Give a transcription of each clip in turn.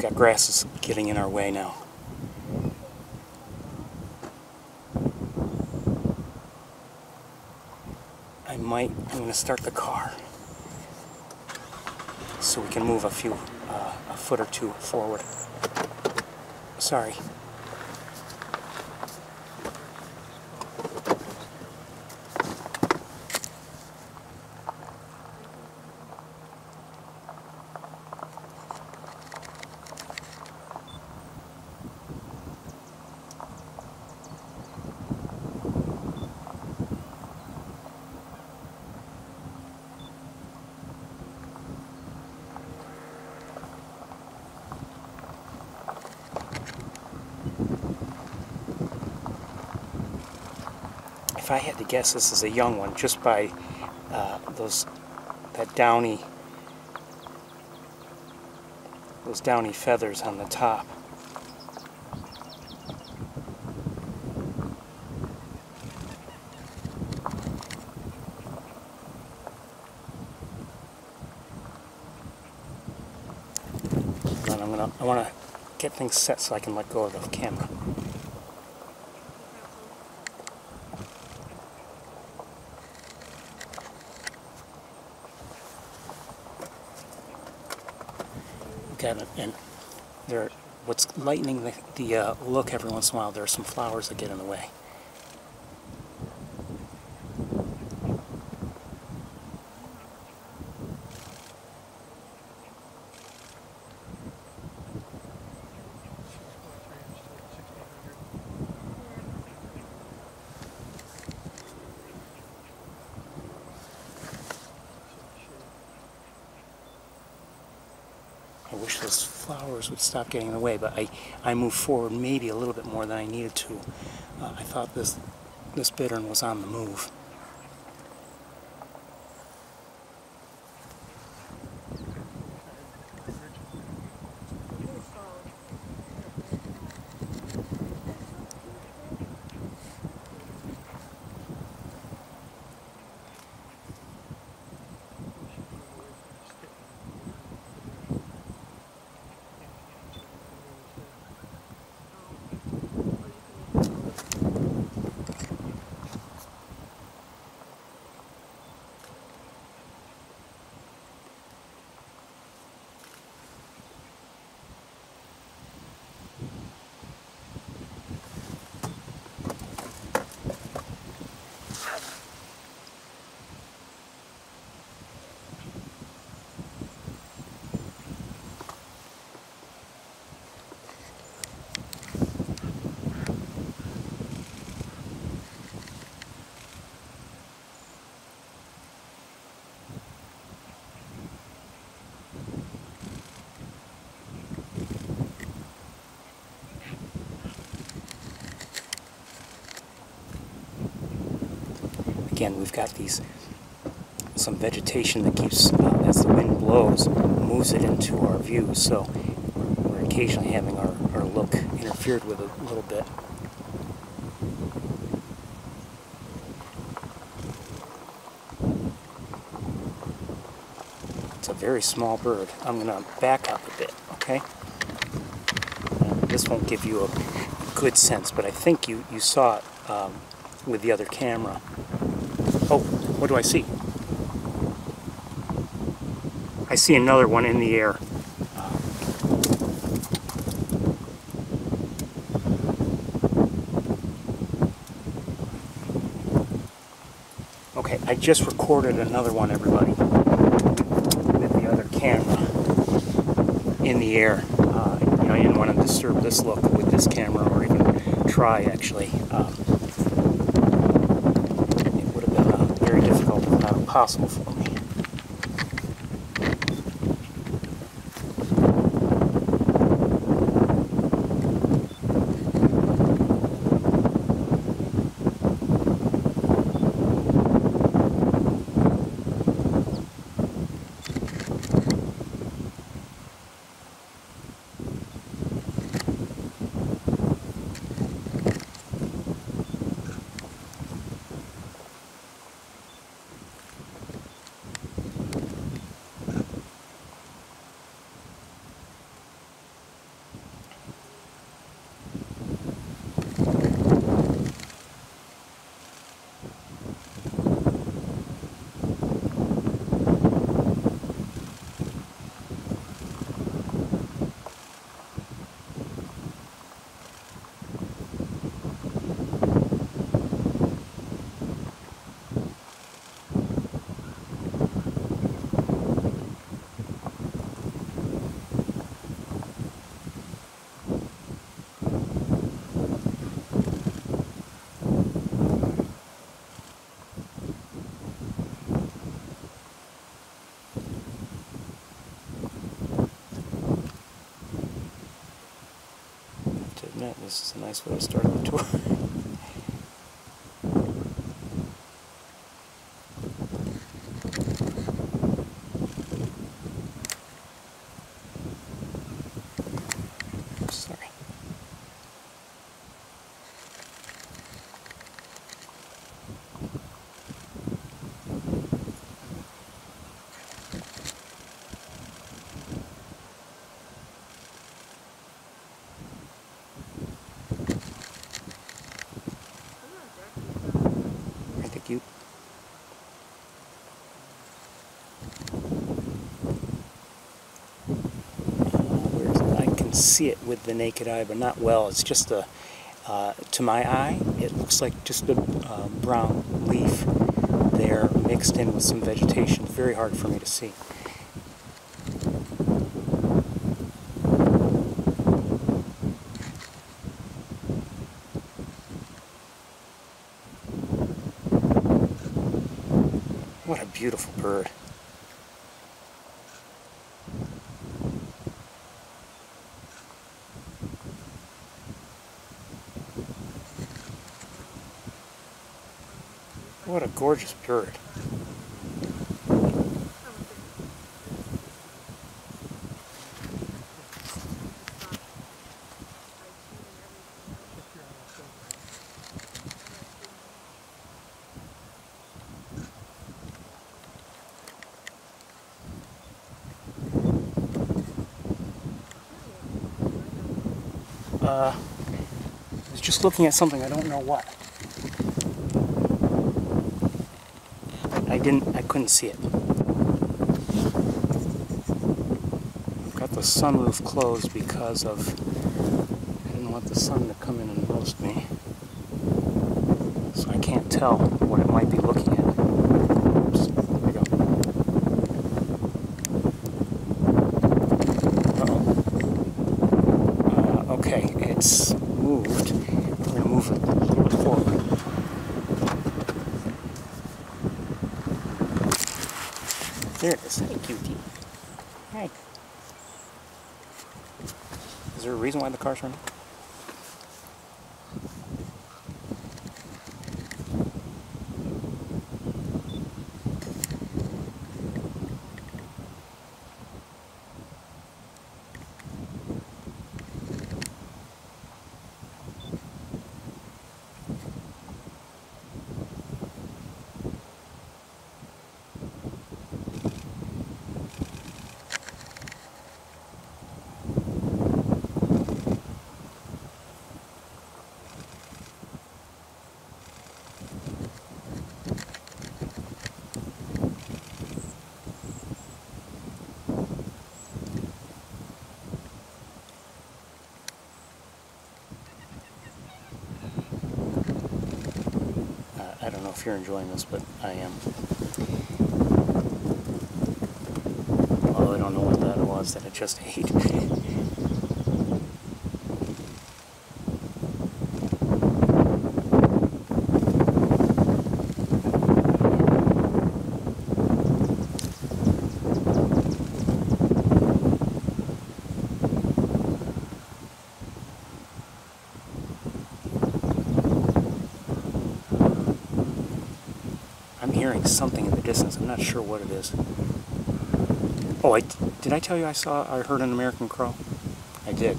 got grasses getting in our way now. I'm going to start the car so we can move a foot or two forward. Sorry. If I had to guess, this is a young one, just by those downy feathers on the top. And then I want to get things set so I can let go of the camera. And what's lightening the look every once in a while, there are some flowers that get in the way. I wish those flowers would stop getting in the way, but I moved forward maybe a little bit more than I needed to. I thought this bittern was on the move. Again, we've got some vegetation that keeps, as the wind blows, moves it into our view, so we're occasionally having our look interfered with a little bit. It's a very small bird. I'm going to back up a bit, okay? This won't give you a good sense, but I think you saw it with the other camera. Oh, what do I see? I see another one in the air. Okay, I just recorded another one, everybody, with the other camera in the air. You know, I didn't want to disturb this look with this camera, or even try, actually. It would have been very difficult, if not impossible, for me. internet. This is a nice way to start the tour. Sorry. Thank you. I can see it with the naked eye, but not well. It's just a, to my eye, it looks like just a brown leaf there mixed in with some vegetation. It's very hard for me to see. What a beautiful bird. What a gorgeous bird. I was just looking at something, I don't know what. I couldn't see it. I've got the sunroof closed because of, I didn't want the sun to come in and roast me. So I can't tell what it might be looking at. Oops, there we go. Uh-oh. Okay, it's moved. We're going to move it a little bit forward. There it is. Hey, cutie. Hi. Is there a reason why the car's running? I don't know if you're enjoying this, but I am. Although I don't know what that was that I just ate. I'm hearing something in the distance. I'm not sure what it is. Oh, did I tell you I heard an American crow? I did.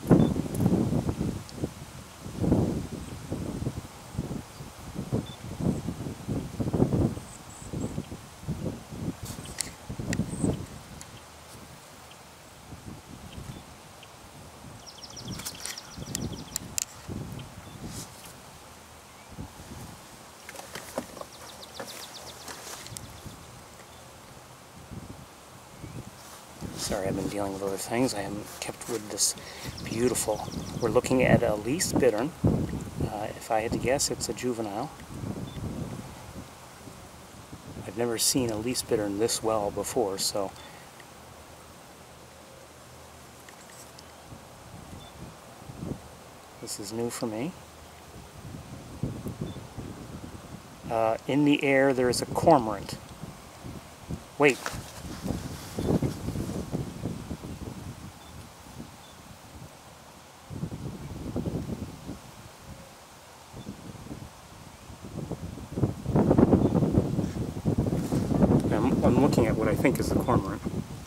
Sorry, I've been dealing with other things. I am kept with this beautiful. We're looking at a least bittern. If I had to guess, it's a juvenile. I've never seen a least bittern this well before, so this is new for me. In the air, there is a cormorant. Wait. Well, I'm looking at what I think is the cormorant.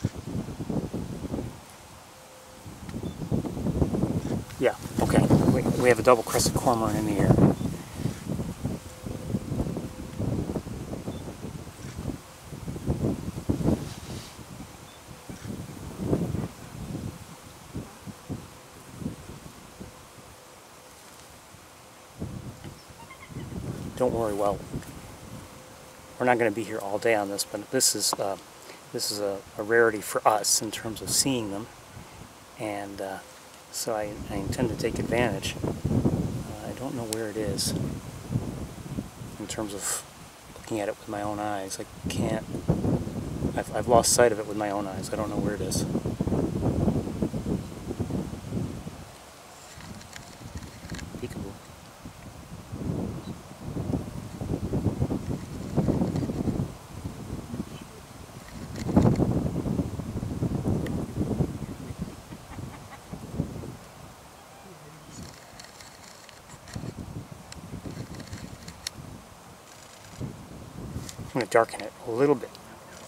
Yeah, okay. We have a double-crested cormorant in the air. Don't worry, well, we're not going to be here all day on this, but this is a rarity for us in terms of seeing them, and so I intend to take advantage. I don't know where it is in terms of looking at it with my own eyes. I can't. I've lost sight of it with my own eyes. I don't know where it is. Peekaboo. I'm going to darken it a little bit.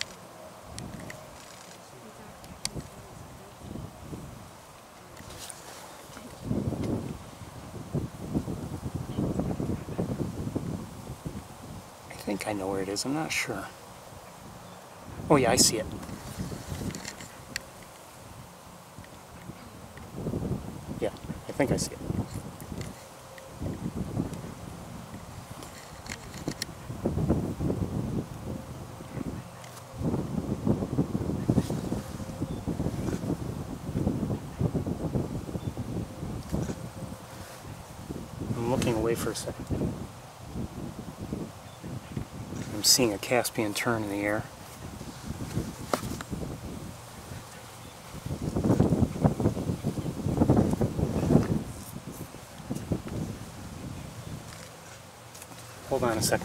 I think I know where it is. I'm not sure. Oh yeah, I see it. Yeah, I think I see it. I'm looking away for a second. I'm seeing a Caspian tern in the air. Hold on a second.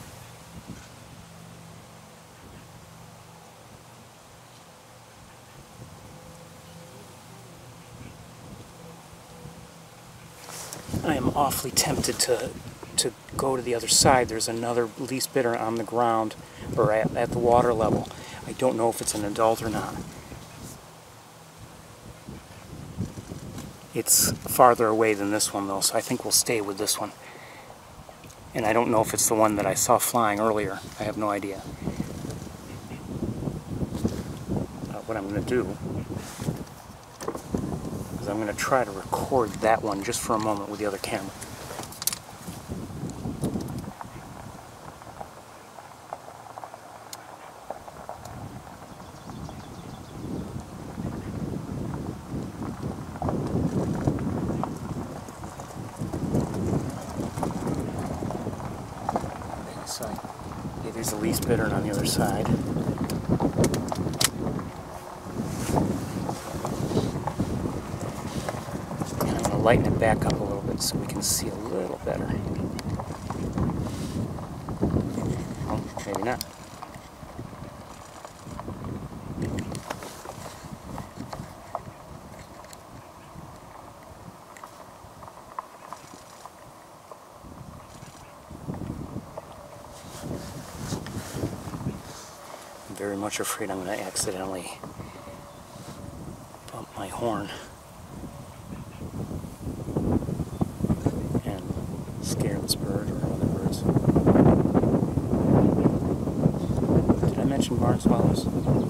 I am awfully tempted to go to the other side. There's another least bittern on the ground, or at the water level. I don't know if it's an adult or not. It's farther away than this one though, so I think we'll stay with this one. And I don't know if it's the one that I saw flying earlier. I have no idea. What I'm going to do is I'm going to try to record that one just for a moment with the other camera. So, yeah, there's the least bittern on the other side. And I'm going to lighten it back up a little bit so we can see a little better. Oh, maybe not. I'm very much afraid I'm going to accidentally bump my horn and scare this bird or other birds. Did I mention barn swallows?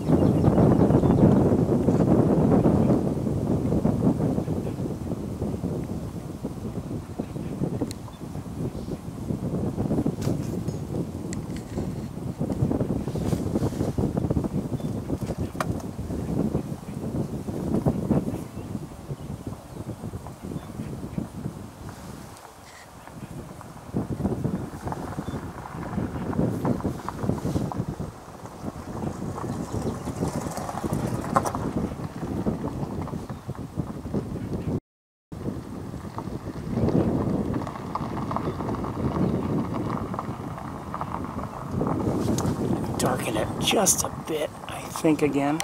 Darken it just a bit, I think, again.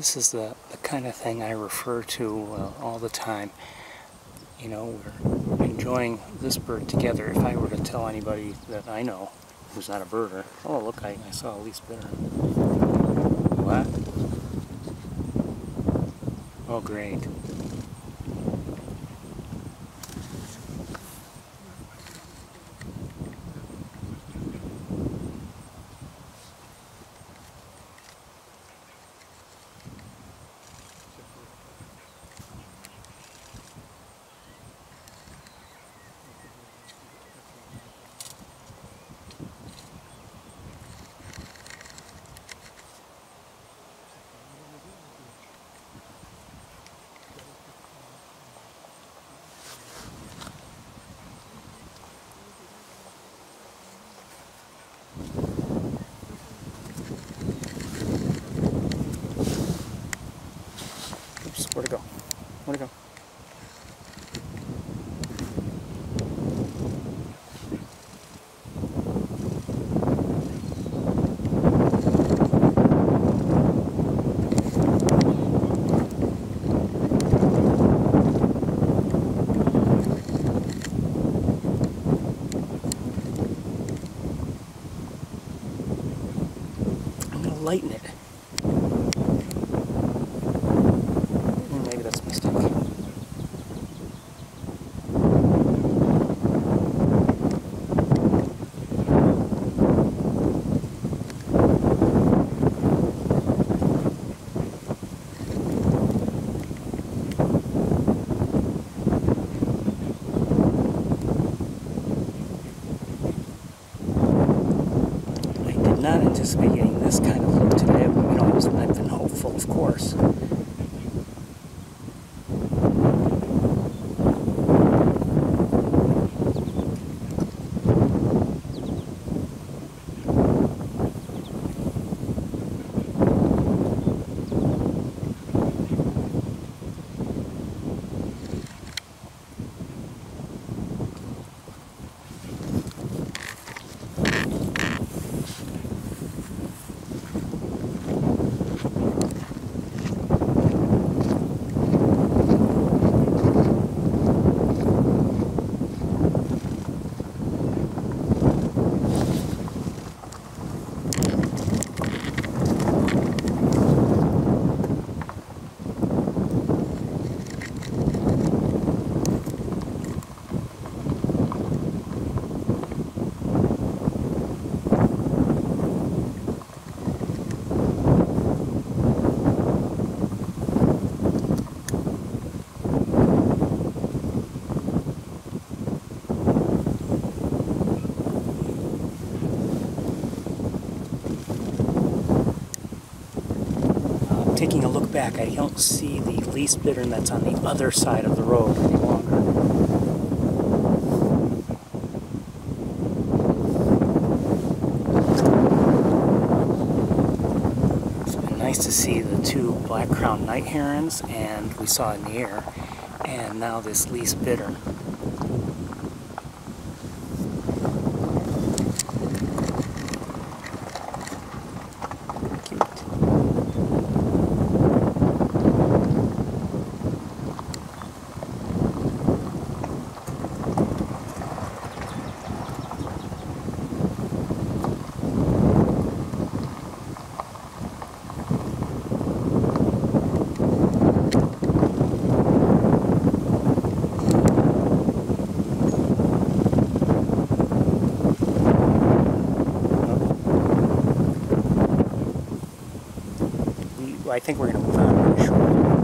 This is the kind of thing I refer to all the time. You know, we're enjoying this bird together. If I were to tell anybody that I know who's not a birder, oh look, I saw a least bittern. What? Oh great. Where'd it go? Where'd it go? I'm gonna lighten it. Maybe that's a mistake. Not anticipate getting this kind of look today, but you know, I've been hopeful, of course. Taking a look back, I don't see the least bittern that's on the other side of the road any longer. It's been nice to see the two black-crowned night herons, and we saw in the air, and now this least bittern. I think we're going to move on pretty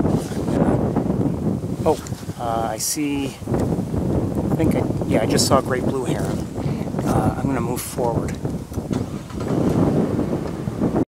short. I see, I just saw a great blue heron. I'm going to move forward.